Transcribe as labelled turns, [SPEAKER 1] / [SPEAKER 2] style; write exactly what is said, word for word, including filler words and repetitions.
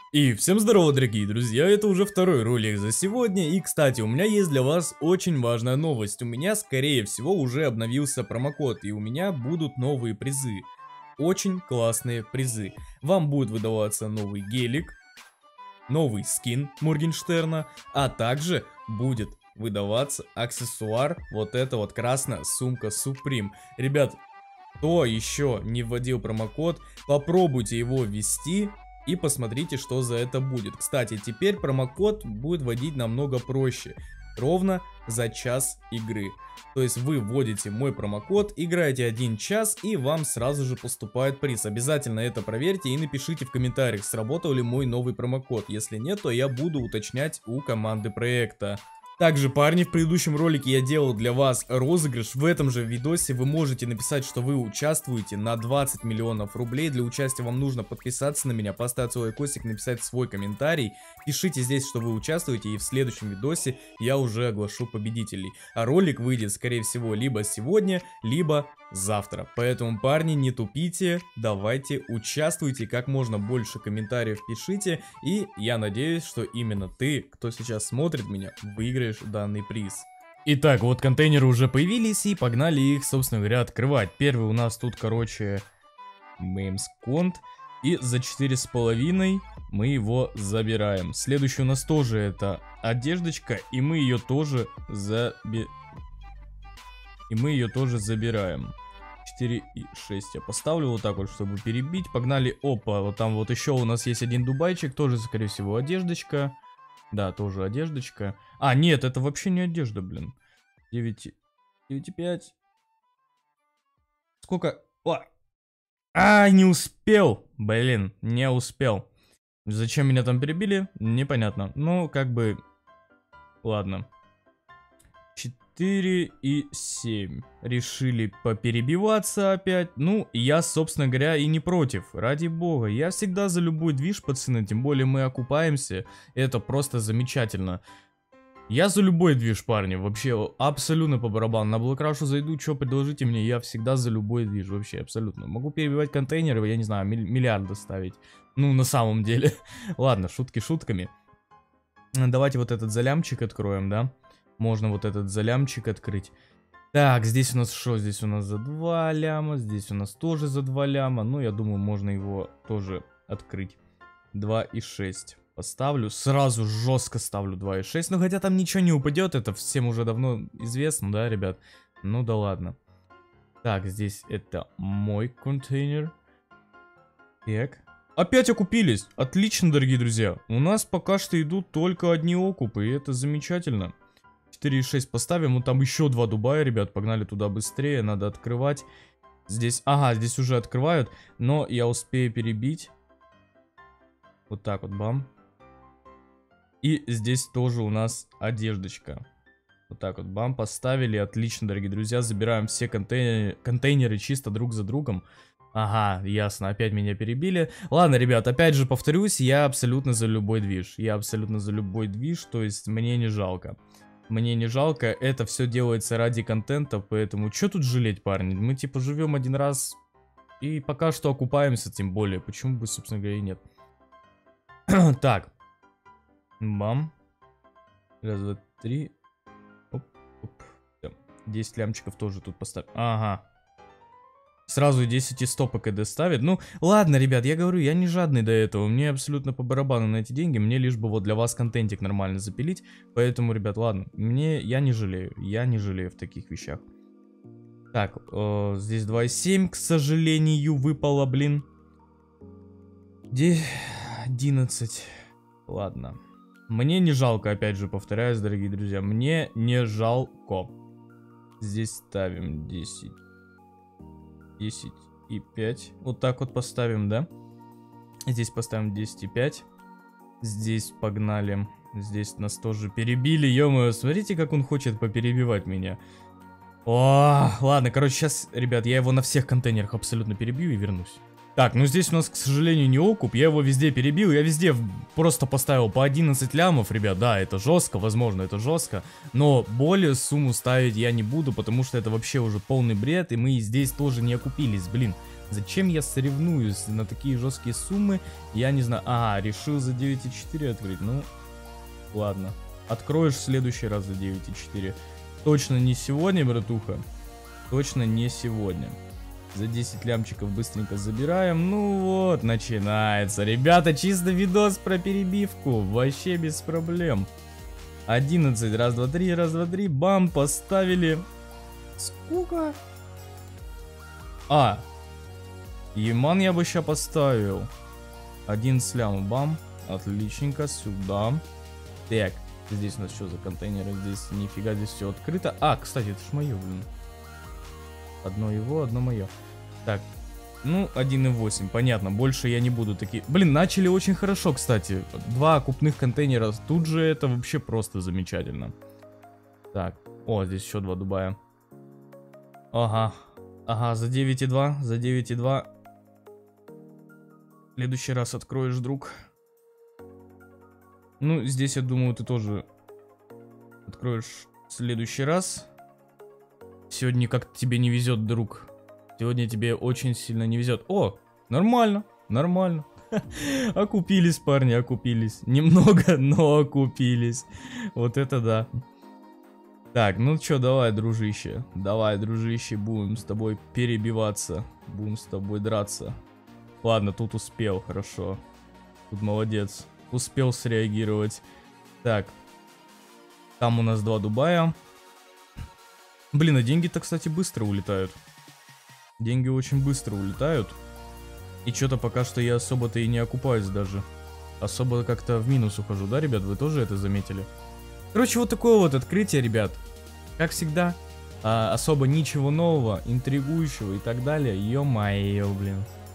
[SPEAKER 1] И всем здорово, дорогие друзья, это уже второй ролик за сегодня, и кстати, у меня есть для вас очень важная новость. У меня, скорее всего, уже обновился промокод, и у меня будут новые призы. Очень классные призы. Вам будет выдаваться новый гелик, новый скин Моргенштерна, а также будет выдаваться аксессуар, вот эта вот красная сумка Supreme. Ребят, кто еще не вводил промокод, попробуйте его ввести и посмотрите, что за это будет. Кстати, теперь промокод будет вводить намного проще. Ровно за час игры. То есть вы вводите мой промокод, играете один час и вам сразу же поступает приз. Обязательно это проверьте и напишите в комментариях, сработал ли мой новый промокод. Если нет, то я буду уточнять у команды проекта. Также, парни, в предыдущем ролике я делал для вас розыгрыш. В этом же видосе вы можете написать, что вы участвуете на двадцать миллионов рублей. Для участия вам нужно подписаться на меня, поставить свой лайкосик, написать свой комментарий. Пишите здесь, что вы участвуете, и в следующем видосе я уже оглашу победителей. А ролик выйдет, скорее всего, либо сегодня, либо завтра. Поэтому, парни, не тупите, давайте участвуйте, как можно больше комментариев пишите. И я надеюсь, что именно ты, кто сейчас смотрит меня, выиграешь данный приз. Итак, вот контейнеры уже появились, и погнали их, собственно говоря, открывать. Первый у нас тут, короче, мемсконт. И за четыре с половиной мы его забираем. Следующий у нас тоже это одеждочка, и мы ее тоже заби... И мы ее тоже забираем. четыре и шесть я поставлю вот так вот, чтобы перебить. Погнали. Опа, вот там вот еще у нас есть один дубайчик, тоже, скорее всего, одеждочка. Да, тоже одеждочка. А, нет, это вообще не одежда, блин. девять и пять. Сколько? О! А, не успел. Блин, не успел. Зачем меня там перебили? Непонятно. Ну, как бы... Ладно. четыре и семь. Решили поперебиваться опять. Ну, я, собственно говоря, и не против. Ради бога. Я всегда за любой движ, пацаны. Тем более мы окупаемся. Это просто замечательно. Я за любой движ, парни. Вообще, абсолютно по барабану. На Блэкрашу зайду, что предложите мне. Я всегда за любой движ. Вообще, абсолютно. Могу перебивать контейнеры, я не знаю, миллиарды ставить. Ну, на самом деле. Ладно, шутки шутками. Давайте вот этот залямчик откроем, да? Можно вот этот залямчик открыть. Так, здесь у нас что? Здесь у нас за два ляма. Здесь у нас тоже за два ляма. Ну, я думаю, можно его тоже открыть. два и шесть. Поставлю. Сразу жестко ставлю два и шесть. Ну, хотя там ничего не упадет. Это всем уже давно известно, да, ребят? Ну, да ладно. Так, здесь это мой контейнер. Так. Опять окупились. Отлично, дорогие друзья. У нас пока что идут только одни окупы. И это замечательно. четыре и шесть поставим, ну там еще два Дубая, ребят, погнали туда быстрее, надо открывать. Здесь, ага, здесь уже открывают, но я успею перебить. Вот так вот, бам. И здесь тоже у нас одеждочка. Вот так вот, бам, поставили, отлично, дорогие друзья, забираем все контейнеры, контейнеры чисто друг за другом. Ага, ясно, опять меня перебили. Ладно, ребят, опять же повторюсь, я абсолютно за любой движ. Я абсолютно за любой движ, то есть мне не жалко. Мне не жалко, это все делается ради контента, поэтому что тут жалеть, парни? Мы типа живем один раз и пока что окупаемся, тем более. Почему бы, собственно говоря, и нет. Так. Бам. Раз, два, три. Оп, оп. десять лямчиков тоже тут поставим. Ага. Сразу десять и сто по КД ставит. Ну, ладно, ребят, я говорю, я не жадный до этого. Мне абсолютно по барабану на эти деньги. Мне лишь бы вот для вас контентик нормально запилить. Поэтому, ребят, ладно. Мне, я не жалею. Я не жалею в таких вещах. Так, э, здесь два и семь, к сожалению, выпало, блин. одиннадцать. Ладно. Мне не жалко, опять же, повторяюсь, дорогие друзья. Мне не жалко. Здесь ставим десять. десять и пять. Вот так вот поставим, да? Здесь поставим десять и пять. Здесь погнали. Здесь нас тоже перебили. Ё-моё, смотрите, как он хочет поперебивать меня. О, ладно, короче, сейчас, ребят, я его на всех контейнерах абсолютно перебью и вернусь. Так, ну здесь у нас, к сожалению, не окуп. Я его везде перебил. Я везде просто поставил по одиннадцать лямов, ребят. Да, это жестко, возможно, это жестко. Но более сумму ставить я не буду, потому что это вообще уже полный бред. И мы здесь тоже не окупились, блин. Зачем я соревнуюсь на такие жесткие суммы? Я не знаю. А, решил за девять и четыре открыть. Ну, ладно. Откроешь в следующий раз за девять и четыре. Точно не сегодня, братуха. Точно не сегодня. За десять лямчиков быстренько забираем. Ну вот, начинается. Ребята, чисто видос про перебивку. Вообще без проблем. одиннадцать. Раз, два, три. Раз, два, три. Бам, поставили. Сколько? А. Еман я бы сейчас поставил. одиннадцать лям. Бам. Отличненько. Сюда. Так. Здесь у нас что за контейнеры? Здесь нифига, здесь все открыто. А, кстати, это ж мое, блин. Одно его, одно мое. Так. Ну, один и восемь. Понятно. Больше я не буду такие. Блин, начали очень хорошо, кстати. Два купных контейнера. Тут же это вообще просто замечательно. Так. О, здесь еще два Дубая. Ага. Ага, за девять и два. За девять и два. В следующий раз откроешь, друг. Ну, здесь, я думаю, ты тоже откроешь в следующий раз. Сегодня как-то тебе не везет, друг. Сегодня тебе очень сильно не везет. О, нормально, нормально. Окупились, парни, окупились. Немного, но окупились. Вот это да. Так, ну чё, давай, дружище. Давай, дружище, будем с тобой перебиваться. Будем с тобой драться. Ладно, тут успел, хорошо. Тут молодец. Успел среагировать. Так. Там у нас два Дубая. Блин, а деньги-то, кстати, быстро улетают. Деньги очень быстро улетают. И что-то пока что я особо-то и не окупаюсь даже. Особо как-то в минус ухожу, да, ребят? Вы тоже это заметили? Короче, вот такое вот открытие, ребят. Как всегда. А, особо ничего нового, интригующего и так далее. Ё-моё, блин.